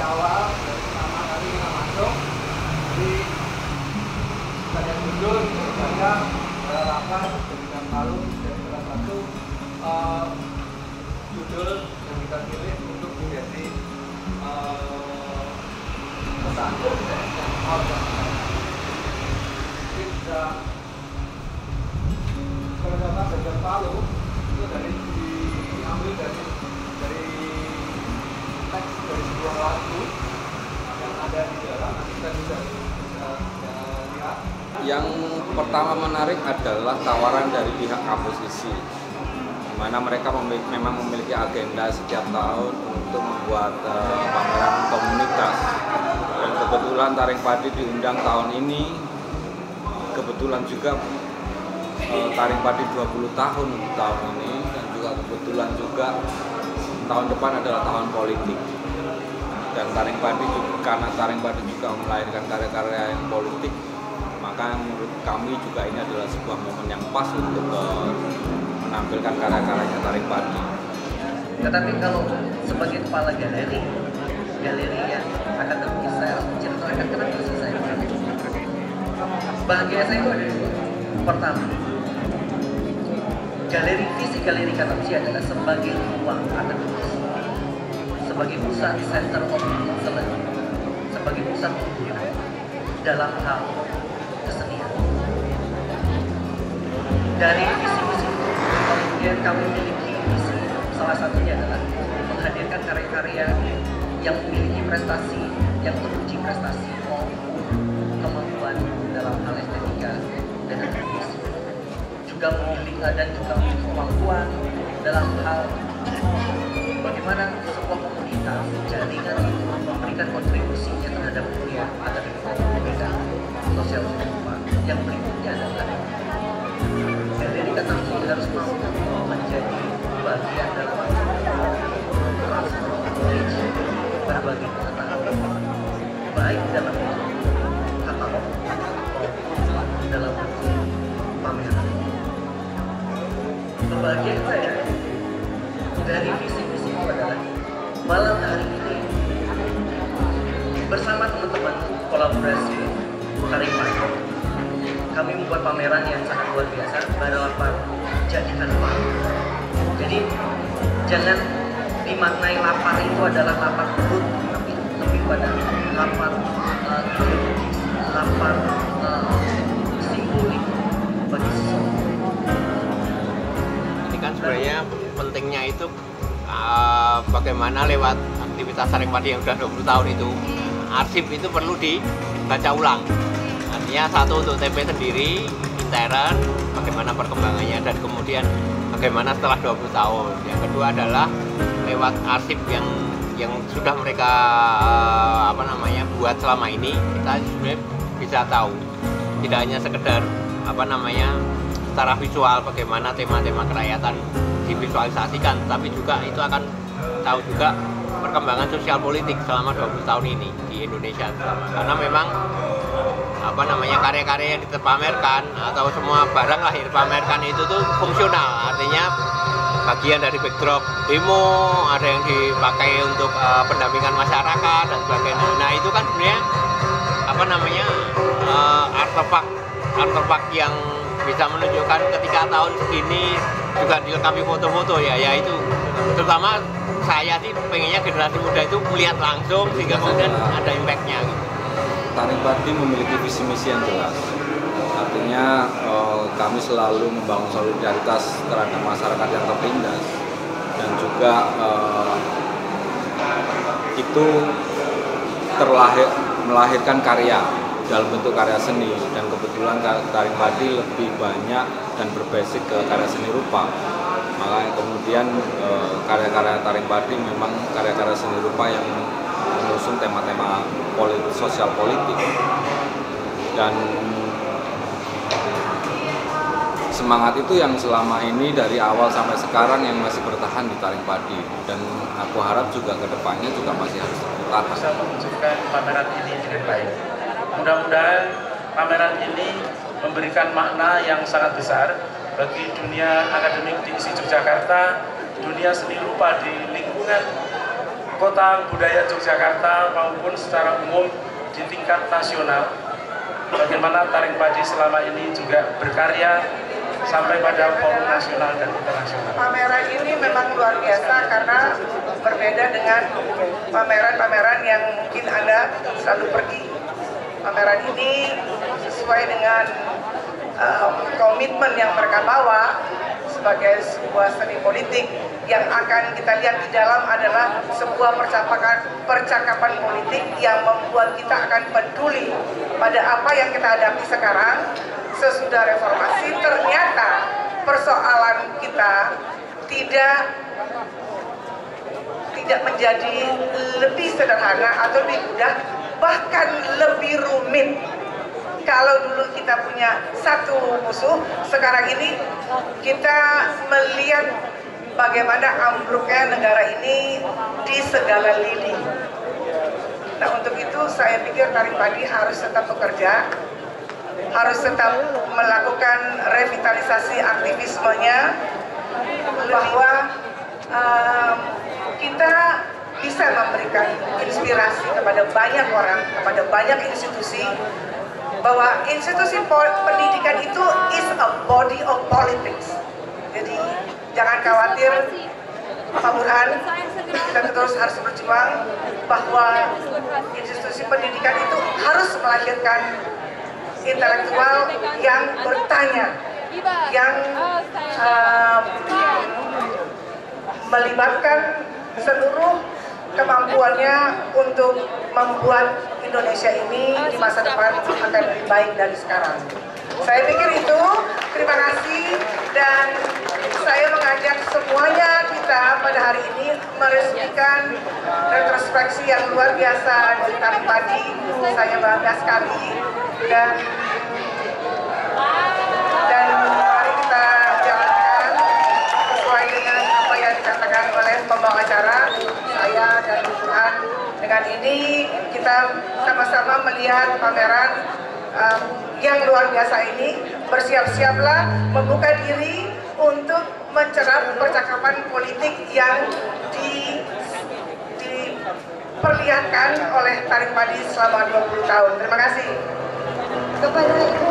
awal dari pertama kali kita masuk di Stadion Gundul saya berharapkan dengan Palu dan salah satu judul yang kita pilih untuk menjadi satu dan kita bersama dengan Palu itu diambil dari teks dari sebuah lagu yang ada di dalam, nanti kita bisa lihat. Yang pertama menarik adalah tawaran dari pihak komposisi, di mana mereka memang memiliki agenda setiap tahun untuk membuat pameran komunitas. Dan kebetulan Taring Padi diundang tahun ini, kebetulan juga Taring Padi 20 tahun tahun ini, dan juga kebetulan juga tahun depan adalah tahun politik. Dan Taring Padi juga, karena Taring Padi juga melahirkan karya-karya yang politik, maka menurut kami juga ini adalah sebuah momen yang pas untuk menampilkan karya-karyanya Taring Padi. Tetapi kalau sebagai kepala galeri yang akademis saya menceritakan kenapa sih saya bahagia saya itu ada dua. Pertama, visi galeri Katamsi adalah sebagai ruang akademis, sebagai pusat center of excellence, sebagai pusat dalam hal kesenian. Dari visi-visi itu, kemudian kami memiliki visi, salah satunya adalah menghadirkan karya-karya yang memiliki prestasi, yang teruji prestasi maupun kemampuan dalam hal estetika dan akademisi. Juga memiliki kemampuan dalam hal bagaimana sebuah komunitas jaringan itu memberikan kontribusinya terhadap dunia akademik dan sosial setempat. Yang berikutnya adalah galeri Katamsi harus mampu menjadi bagian dalam transformasi berbagai pengetahuan, baik dalam katalog maupun dalam pameran. Kebahagiaan saya dari visi-visi itu adalah malam hari ini bersama teman-teman kolaborasi Taring Padi kami membuat pameran yang sangat luar biasa, balapan jadikan Palu. Jadi jangan dimaknai lapar itu adalah lapar perut, tapi lebih pada lapar ideologis, lapar simbolik bagi seseorang. Ini kan sebenarnya pentingnya itu bagaimana lewat aktivitas Taring Padi yang sudah 20 tahun itu, arsip itu perlu dibaca ulang. Artinya satu untuk TP sendiri, intern, bagaimana perkembangannya, dan kemudian bagaimana setelah 20 tahun. Yang kedua adalah lewat arsip yang sudah mereka buat selama ini, kita sebenarnya bisa tahu tidak hanya sekedar secara visual bagaimana tema-tema kerakyatan divisualisasikan, tapi juga itu akan tahu juga perkembangan sosial politik selama 20 tahun ini di Indonesia. Karena memang karya-karya yang dipamerkan atau semua barang lah yang dipamerkan itu tuh fungsional, artinya bagian dari backdrop demo, ada yang dipakai untuk pendampingan masyarakat dan sebagainya. Nah itu kan sebenarnya artefak yang bisa menunjukkan ketika tahun segini juga dilengkapi foto-foto ya itu terutama saya sih pengennya generasi muda itu melihat langsung sehingga kemudian ada impact-nya gitu. Taring Padi memiliki visi misi yang jelas. Artinya kami selalu membangun solidaritas terhadap masyarakat yang tertindas, dan juga itu melahirkan karya dalam bentuk karya seni, dan kebetulan Taring Padi lebih banyak dan berbasis ke karya seni rupa. Makanya kemudian karya-karya Taring Padi memang karya-karya seni rupa yang mengusung tema-tema sosial politik, dan semangat itu yang selama ini dari awal sampai sekarang yang masih bertahan di Taring Padi, dan aku harap juga kedepannya juga masih harus bertahan. Bisa mewujudkan pameran ini dengan baik. Mudah-mudahan pameran ini memberikan makna yang sangat besar bagi dunia akademik di isi Yogyakarta, dunia seni rupa di lingkungan Kota Budaya Yogyakarta maupun secara umum di tingkat nasional. Bagaimana Taring Padi selama ini juga berkarya sampai pada forum nasional dan internasional. Pameran ini memang luar biasa karena berbeda dengan pameran-pameran yang mungkin Anda selalu pergi. Pameran ini sesuai dengan komitmen yang mereka bawa sebagai sebuah seni politik yang akan kita lihat di dalam adalah sebuah percakapan politik yang membuat kita akan peduli pada apa yang kita hadapi sekarang sesudah reformasi. Ternyata persoalan kita tidak menjadi lebih sederhana atau lebih mudah, bahkan lebih rumit. Kalau dulu kita punya satu musuh, sekarang ini kita melihat bagaimana ambruknya negara ini di segala lini. Nah, untuk itu saya pikir Taring Padi harus tetap bekerja, harus tetap melakukan revitalisasi aktivismenya, bahwa kita bisa memberikan inspirasi kepada banyak orang, kepada banyak institusi, bahwa institusi pendidikan itu is a body of politics. Jadi jangan khawatir, Pak Burhan, kita terus harus berjuang bahwa institusi pendidikan itu harus melahirkan intelektual yang bertanya, yang melibatkan seluruh kemampuannya untuk membuat Indonesia ini di masa depan akan lebih baik dari sekarang. Saya pikir itu, terima kasih, dan saya mengajak semuanya kita pada hari ini meresmikan retrospeksi yang luar biasa dari Taring Padi. Saya bangga sekali, dan mari kita jalankan sesuai dengan apa yang dikatakan oleh pembawa acara, saya dan Burhan. Dengan ini kita sama-sama melihat pameran yang luar biasa ini. Bersiap-siaplah membuka diri untuk mencerap percakapan politik yang diperlihatkan oleh Taring Padi selama 20 tahun. Terima kasih. Kepada Ibu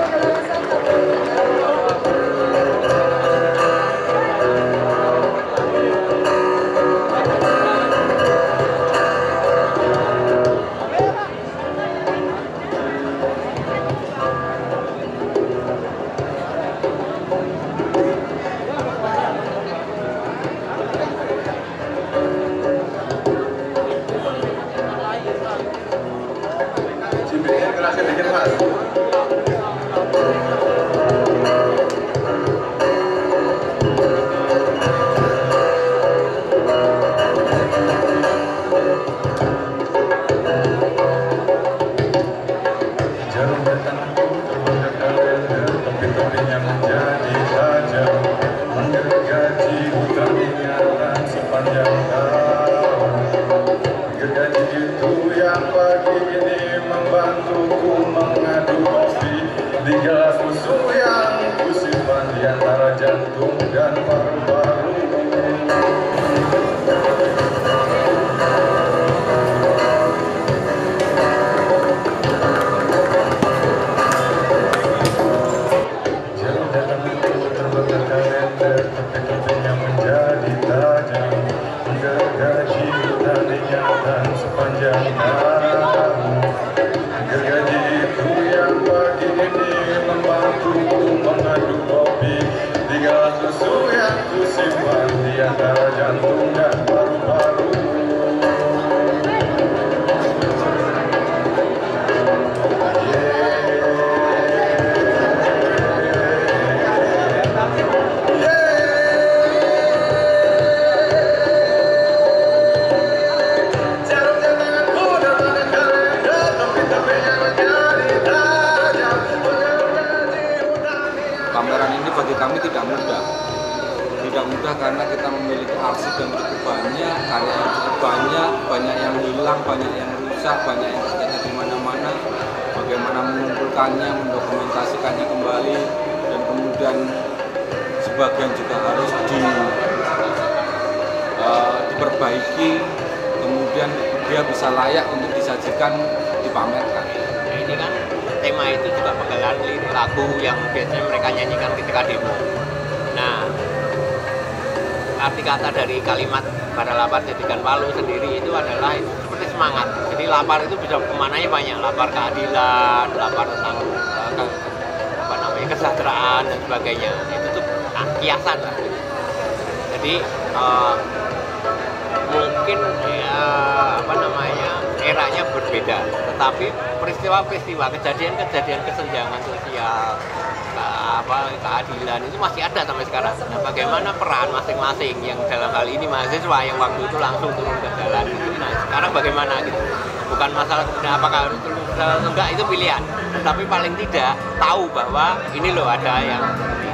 pameran ini bagi kami tidak mudah. Tidak mudah karena kita memiliki arsip yang cukup banyak, karya yang cukup banyak yang hilang, banyak yang rusak, banyak yang terjadi di mana-mana. Bagaimana mengumpulkannya, mendokumentasikannya kembali, dan kemudian sebagian juga harus diperbaiki, kemudian dia bisa layak untuk disajikan, dipamerkan. Nah, ini kan tema itu juga penggalan lirik lagu yang biasanya mereka nyanyikan ketika demo. Nah, arti kata dari kalimat pada lapar jadikan palu sendiri itu adalah seperti semangat. Jadi lapar itu bisa kemananya banyak, lapar keadilan, lapar tentang kesejahteraan dan sebagainya. Itu tuh kiasan lah. Jadi mungkin eranya berbeda, tetapi peristiwa-peristiwa, kejadian-kejadian kesenjangan sosial, keadilan itu masih ada sampai sekarang. Nah, bagaimana peran masing-masing yang dalam hal ini mahasiswa yang waktu itu langsung turun ke jalan gitu. Nah, sekarang bagaimana gitu? Bukan masalah kemudian apakah enggak itu pilihan, tetapi paling tidak tahu bahwa ini loh ada yang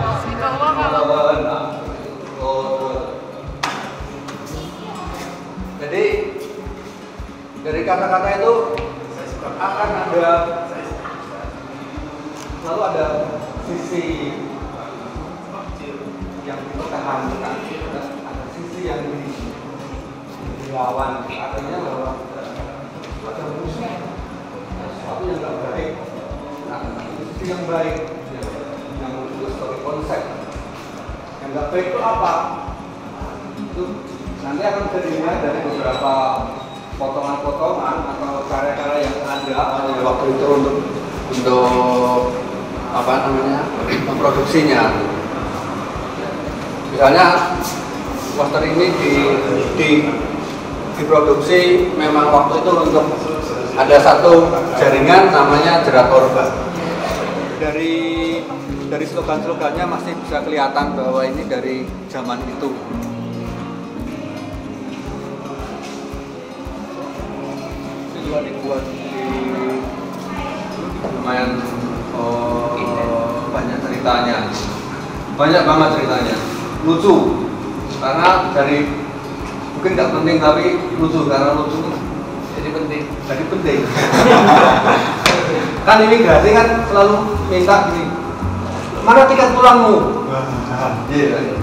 jadi dari kata-kata itu akan ada selalu ada sisi yang dipertahankan, ada sisi yang dilawan, artinya bahwa ada musuh, sesuatu yang tidak baik, ada sisi yang baik, yang itu sebagai konsep. Yang tidak baik itu apa? Itu nanti akan bisa dilihat dari beberapa potongan-potongan atau karya-karya yang ada waktu itu untuk memproduksinya. Misalnya poster ini diproduksi memang waktu itu untuk ada satu jaringan namanya Jerat Korban. Dari slogan-slogannya masih bisa kelihatan bahwa ini dari zaman itu. Juga dibuat lumayan banyak ceritanya, banyak banget ceritanya, lucu karena dari mungkin nggak penting tapi lucu karena lucu jadi penting kan ini Grasi kan selalu minta gini, mana tiket pulangmu? Iya.